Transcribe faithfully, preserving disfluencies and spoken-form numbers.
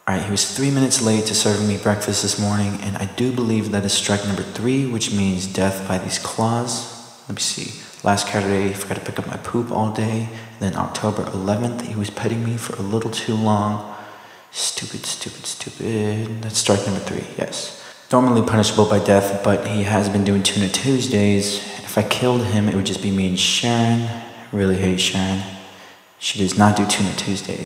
Alright, he was three minutes late to serving me breakfast this morning, and I do believe that is strike number three, which means death by these claws. Let me see. Last Saturday, he forgot to pick up my poop all day. And then October eleventh, he was petting me for a little too long. Stupid, stupid, stupid. That's strike number three, yes. Normally punishable by death, but he has been doing Tuna Tuesdays. If I killed him, it would just be me and Sharon. I really hate Sharon. She does not do Tuna Tuesdays.